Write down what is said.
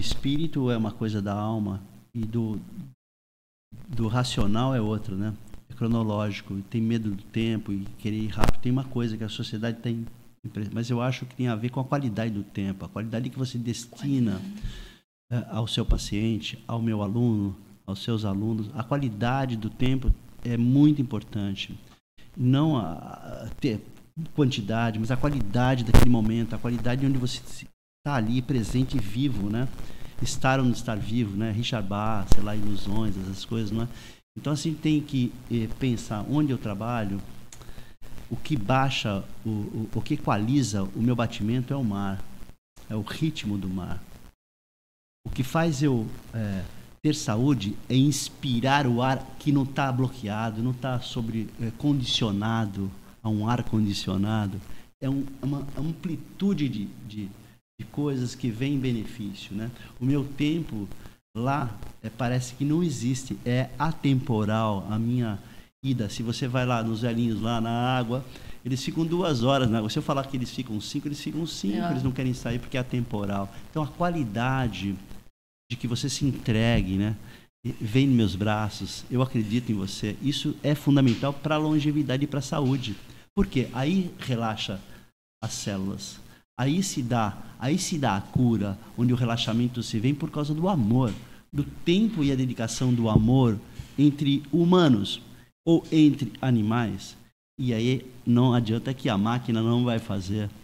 espírito é uma coisa da alma e do racional é outra, né? É cronológico, e tem medo do tempo e querer ir rápido. Tem uma coisa que a sociedade tem, mas eu acho que tem a ver com a qualidade do tempo, a qualidade que você destina ao seu paciente, ao meu aluno, aos seus alunos. A qualidade do tempo é muito importante. Não ter quantidade, mas a qualidade daquele momento, a qualidade onde você está ali presente e vivo, né? Estar ou não estar vivo, né? Richard Bach, sei lá, ilusões, essas coisas, não é? Então, assim, tem que pensar onde eu trabalho, o que baixa, o que equaliza o meu batimento é o mar, é o ritmo do mar. O que faz eu ter saúde é inspirar o ar que não está bloqueado, não está condicionado a um ar condicionado. É uma amplitude de coisas que vem em benefício, né? O meu tempo lá parece que não existe, é atemporal. A minha ida, se você vai lá nos velhinhos lá na água, eles ficam 2 horas na água. Se eu falar que eles ficam 5, eles ficam 5, eles não querem sair porque é atemporal. Então a qualidade de que você se entregue, né? Vem nos meus braços, eu acredito em você. Isso é fundamental para a longevidade e para a saúde. Por quê? Aí relaxa as células. Aí se dá a cura, onde o relaxamento se vem por causa do amor, do tempo e a dedicação do amor entre humanos ou entre animais. E aí não adianta que a máquina não vai fazer.